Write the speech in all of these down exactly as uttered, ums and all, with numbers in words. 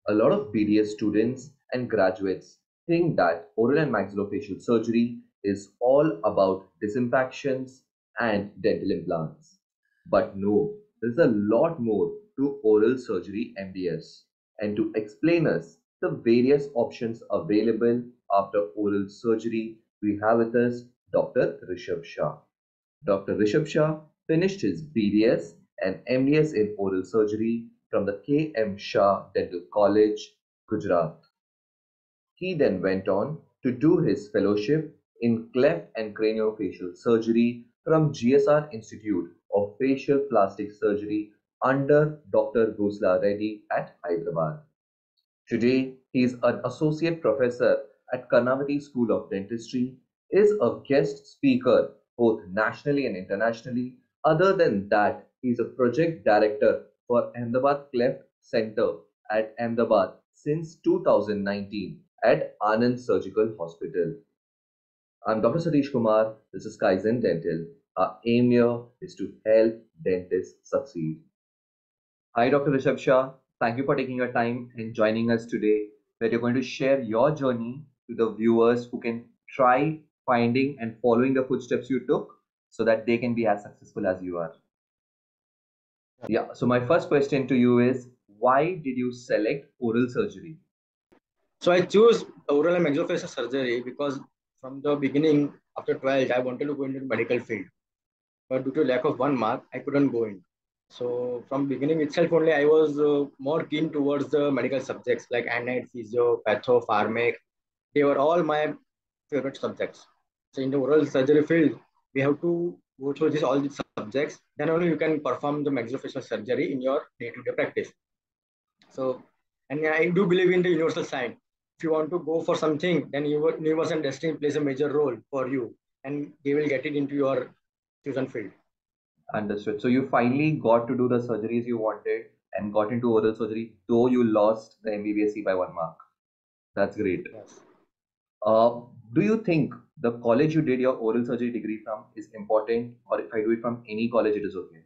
A lot of B D S students and graduates think that oral and maxillofacial surgery is all about disimpactions and dental implants. But no, there's a lot more to oral surgery M D S. And to explain us the various options available after oral surgery, we have with us Doctor Rishabh Shah. Doctor Rishabh Shah finished his B D S and M D S in oral surgery from the K M Shah Dental College, Gujarat. He then went on to do his fellowship in cleft and craniofacial surgery from G S R Institute of Facial Plastic Surgery under Doctor Rusla Reddy at Hyderabad. Today, he is an associate professor at Karnavati School of Dentistry, is a guest speaker both nationally and internationally. Other than that, he is a project director for Ahmedabad Cleft Center at Ahmedabad since two thousand nineteen at Anand Surgical Hospital. I'm Doctor Satish Kumar. This is Kaizen Dental. Our aim here is to help dentists succeed. Hi, Doctor Rishabh Shah. Thank you for taking your time and joining us today, where you're going to share your journey to the viewers who can try finding and following the footsteps you took so that they can be as successful as you are. Yeah, so my first question to you is why did you select oral surgery? So I chose oral and maxillofacial surgery because from the beginning, after twelfth, I wanted to go into the medical field. But due to lack of one mark, I couldn't go in. So from beginning itself only, I was uh, more keen towards the medical subjects like anite, physio, patho, pharmac. They were all my favorite subjects. So in the oral surgery field, we have to go through this all these subjects. Then only you can perform the maxillofacial surgery in your day-to-day practice. So, and I do believe in the universal sign. If you want to go for something, then your universe and destiny plays a major role for you, and they will get it into your chosen field. Understood. So you finally got to do the surgeries you wanted and got into oral surgery, though you lost the M B B S C by one mark. That's great. Yes. Uh, do you think the college you did your oral surgery degree from is important, or if I do it from any college, it is okay?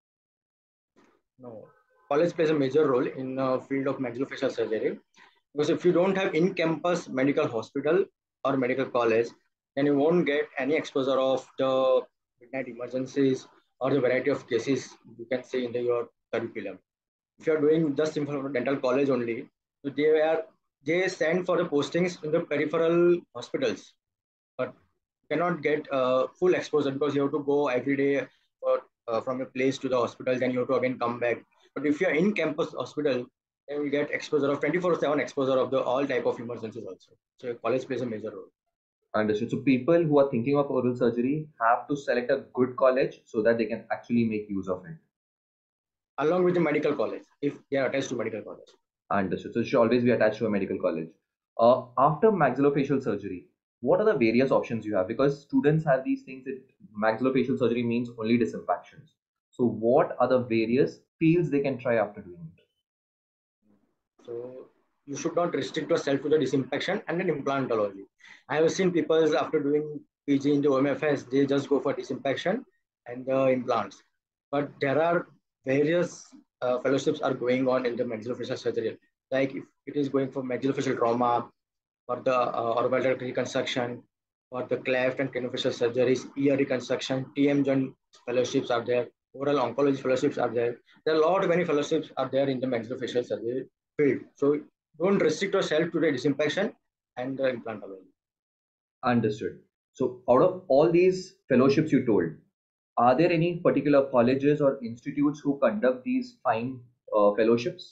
No. College plays a major role in the field of maxillofacial surgery because if you don't have in-campus medical hospital or medical college, then you won't get any exposure of the midnight emergencies or the variety of cases you can see in the, your curriculum. If you are doing just in front of dental college only, so they are they send for the postings in the peripheral hospitals, but cannot get uh, full exposure because you have to go every day for, uh, from a place to the hospital, then you have to again come back. But if you are in campus hospital, then you get exposure of twenty-four seven exposure of the all type of emergencies also. So college plays a major role. Understood. So people who are thinking of oral surgery have to select a good college so that they can actually make use of it. Along with the medical college, if they are attached to medical college. Understood. So it should always be attached to a medical college. Uh, after maxillofacial surgery, what are the various options you have? Because students have these things that maxillofacial surgery means only disimpactions. So what are the various fields they can try after doing it? So you should not restrict yourself to the disimpaction and then implantology. I have seen people after doing P G into O M F S, they just go for disimpaction and the implants. But there are various uh, fellowships are going on in the maxillofacial surgery. Like if it is going for maxillofacial trauma, for the uh, orbital reconstruction, for the cleft and craniofacial surgeries, ear reconstruction, T M joint fellowships are there, oral oncology fellowships are there. There are a lot of many fellowships are there in the maxillofacial surgery field. So don't restrict yourself to the disimpaction and the implantology. Understood. So out of all these fellowships you told, are there any particular colleges or institutes who conduct these fine uh, fellowships?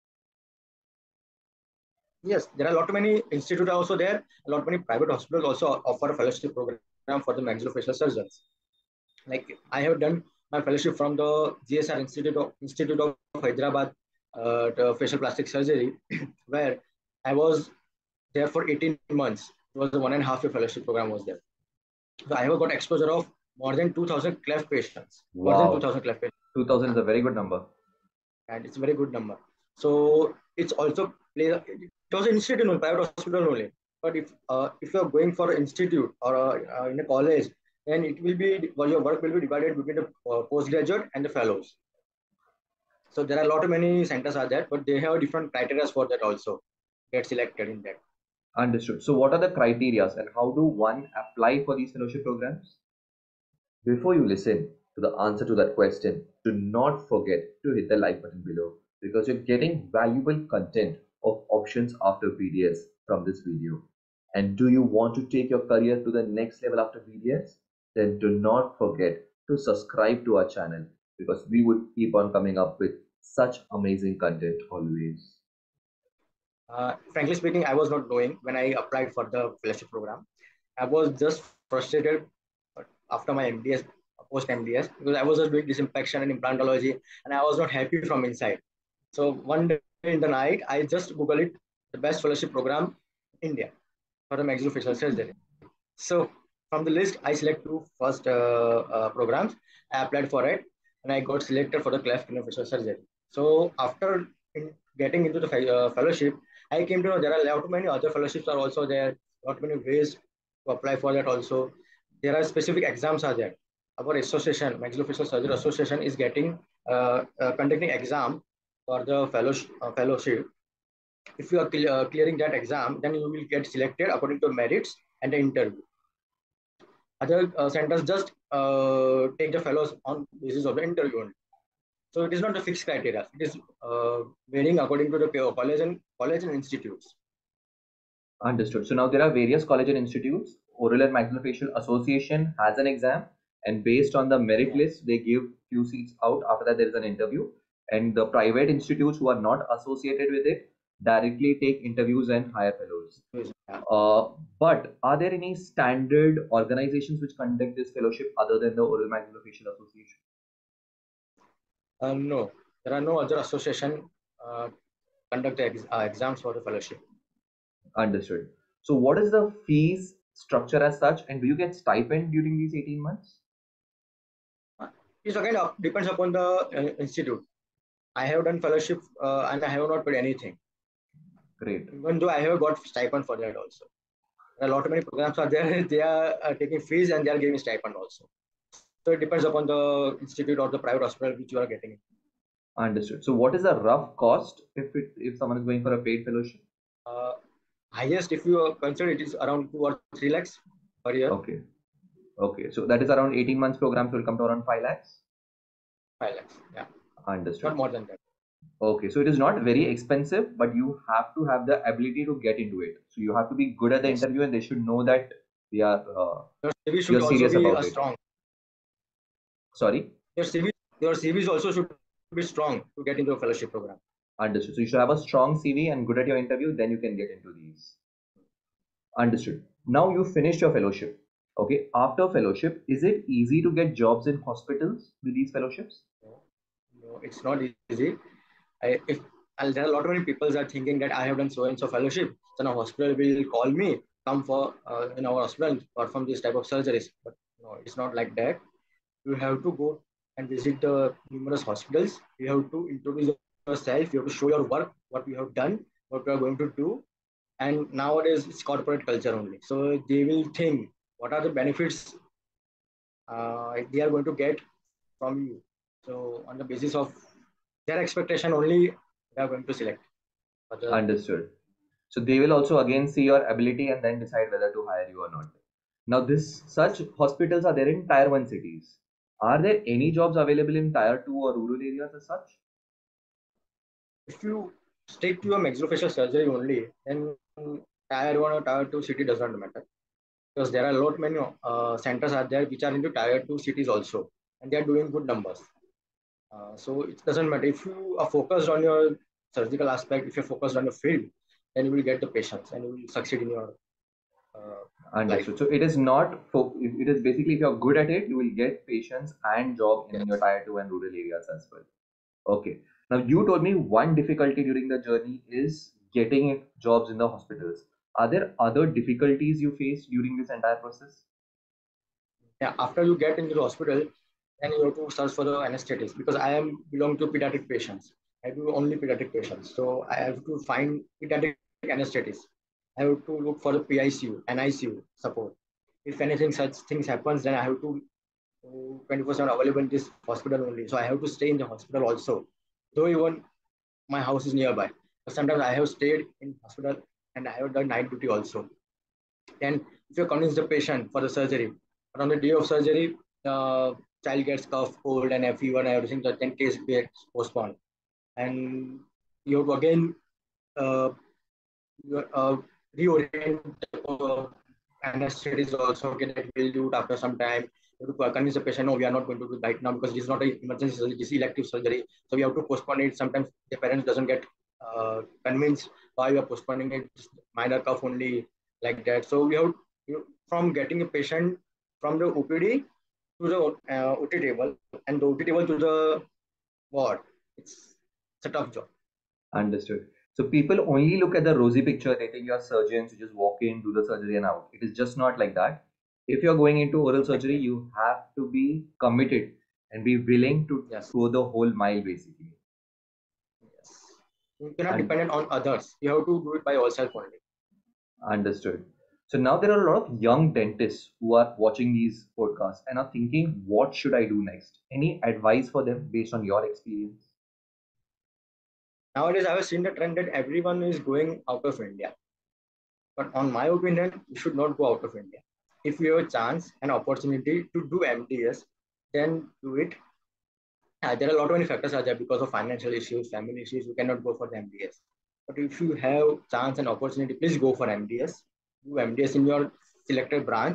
Yes, there are a lot many institutes also there. A lot many private hospitals also offer a fellowship program for the maxillofacial surgeons. Like I have done my fellowship from the G S R Institute of Institute of Hyderabad, uh, the facial plastic surgery, where I was there for eighteen months. It was a one and a half year fellowship program was there. So I have got exposure of more than two thousand cleft patients. More than Wow, two thousand cleft patients. two thousand is a very good number. And it's a very good number. So it's also play. It was an institute, no, private hospital only. But if uh, if you are going for an institute or uh, in a college, then it will be well, your work will be divided between the uh, postgraduate and the fellows. So there are a lot of many centers are there, but they have different criteria for that also get selected in that. Understood. So what are the criterias and how do one apply for these fellowship programs? Before you listen to the answer to that question, do not forget to hit the like button below because you're getting valuable content of options after B D S from this video. And do you want to take your career to the next level after B D S? Then do not forget to subscribe to our channel because we would keep on coming up with such amazing content always. Uh, frankly speaking, I was not knowing when I applied for the fellowship program. I was just frustrated after my M D S, post M D S, because I was just doing disinfection and implantology, and I was not happy from inside. So one day in the night, I just Google it, the best fellowship program in India for the maxillofacial surgery. So from the list, I select two first uh, uh, programs. I applied for it, and I got selected for the cleft facial surgery. So after in getting into the uh, fellowship, I came to know there are a lot many other fellowships are also there. Lot many ways to apply for that also. There are specific exams are there. Our association, Maxillofacial Surgery Association, is getting uh, uh, conducting exam for the fellowship. Uh, fellowship. If you are cl- uh, clearing that exam, then you will get selected according to merits and the interview. Other uh, centers just uh, take the fellows on basis of the interview only. So it is not a fixed criteria. It is uh, varying according to the college and college and institutes. Understood. So now there are various college and institutes. Oral and Maxillofacial Association has an exam, and based on the merit Yeah. list, they give few seats out. After that, there is an interview, and the private institutes who are not associated with it directly take interviews and hire fellows. Yeah. Uh, but are there any standard organizations which conduct this fellowship other than the Oral Maxillofacial Association? Uh, no, there are no other association uh, conduct the ex- uh, exams for the fellowship. Understood. So what is the fees structure as such, and do you get stipend during these eighteen months? Uh, it again uh, depends upon the uh, institute. I have done fellowship uh, and I have not paid anything. Great. Even though I have got stipend for that also. There are a lot of many programs are there. They are uh, taking fees and they are giving stipend also. So it depends upon the institute or the private hospital which you are getting. Understood. So what is the rough cost if it if someone is going for a paid fellowship? Uh, highest, if you consider, it is around two or three lakhs per year. Okay. Okay. So that is around eighteen months program, so it will come to around five lakhs. Five lakhs, yeah, not Understood. more than that. Okay. So it is not very expensive, but you have to have the ability to get into it. So you have to be good at the Yes, interview and they should know that we are uh, your C V you're should also serious be about uh, it. strong. Sorry? Your C V, your C Vs also should be strong to get into a fellowship program. Understood. So you should have a strong C V and good at your interview, then you can get into these. Understood. Now you finished your fellowship. Okay. After fellowship, is it easy to get jobs in hospitals with these fellowships? No, no, it's not easy. I, if and there are a lot of many people are thinking that I have done so and so fellowship, so now hospital will call me, come for uh, in our hospital perform this type of surgeries. But no, it's not like that. You have to go and visit the numerous hospitals. You have to introduce yourself. You have to show your work, what you have done, what you are going to do. And nowadays it's corporate culture only. So they will think what are the benefits uh, they are going to get from you. So on the basis of their expectation only, they are going to select. For the, Understood. So they will also again see your ability and then decide whether to hire you or not. Now, this such hospitals are there in tier one cities. Are there any jobs available in tier two or rural areas as such? if you stick to a maxillofacial surgery only, then tier one or tier two city does not matter because there are a lot many uh, centers are there which are into tier two cities also, and they are doing good numbers. Uh, so it doesn't matter if you are focused on your surgical aspect. If you're focused on your field, then you will get the patients and you will succeed in your uh, life. Understood. So it is not fo- it is basically if you're good at it, you will get patients and job in your Yes. tier two and rural areas as well. Okay. Now you told me one difficulty during the journey is getting jobs in the hospitals. Are there other difficulties you faced during this entire process? Yeah. After you get into the hospital, then you have to search for the anesthetists because I am belong to pediatric patients. I do only pediatric patients, so I have to find pediatric anesthetists. I have to look for the P I C U and I C U support. If anything such things happens, then I have to twenty-four seven available in this hospital only. So I have to stay in the hospital also. though even my house is nearby. But sometimes I have stayed in hospital and I have done night duty also. Then if you convince the patient for the surgery, but on the day of surgery, the child gets cough, cold, and a fever and everything, the then case gets postponed. And you have to again uh, you, uh, reorient the uh, anesthetic also. Okay, that will do it after some time. You have to convince the patient, no, we are not going to do it right now because it is not an emergency surgery, this is elective surgery. So we have to postpone it. Sometimes the parents doesn't get uh, convinced why we are postponing it, just minor cough only, like that. So we have you, from getting a patient from the O P D to the uh, O T table and the O T table to the ward. It's, it's a tough job. Understood. So people only look at the rosy picture. They think you're surgeons, you just walk in, do the surgery, and out. It is just not like that. If you're going into oral surgery, Exactly. you have to be committed and be willing to Yes. go the whole mile, basically. Yes. You cannot And depend on others. You have to do it by yourself only. understood. So now there are a lot of young dentists who are watching these podcasts and are thinking, what should I do next? Any advice for them based on your experience? Nowadays, I have seen the trend that everyone is going out of India. But on my opinion, you should not go out of India. If you have a chance and opportunity to do M D S, then do it. Uh, there are a lot of many factors are there because of financial issues, family issues. You cannot go for the M D S. But if you have chance and opportunity, please go for M D S. Do M D S in your selected branch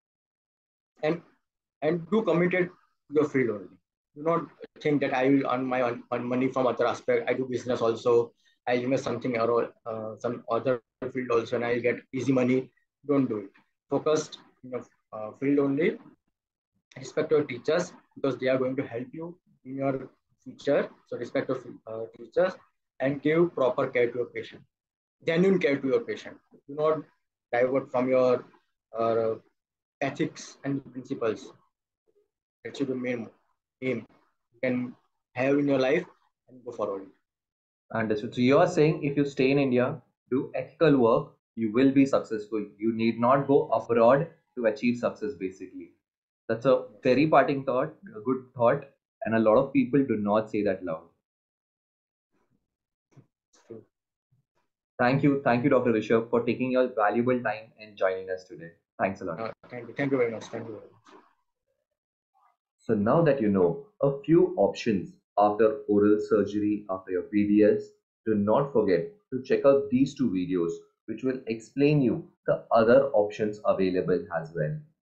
and and do committed to your field only. Do not think that I will earn my earn, earn money from other aspect. I do business also. I invest something or uh, some other field also, and I get easy money. Don't do it. Focused in your uh, field only. Respect your teachers because they are going to help you in your future. So respect your uh, teachers and give proper care to your patient. Genuine care to your patient. Do not divert from your uh, ethics and principles. That should be the main aim you can have in your life and go forward. Understood. So you are saying if you stay in India, do ethical work, you will be successful. You need not go Yes, abroad to achieve success, basically. That's a yes, very parting thought, a good thought, and a lot of people do not say that loud. it's true. Thank you. Thank you, Doctor Rishabh, for taking your valuable time and joining us today. Thanks a lot. Uh, thank you. Thank you very much. Thank you very much. So now that you know a few options after oral surgery, after your B D S, do not forget to check out these two videos which will explain you the other options available as well.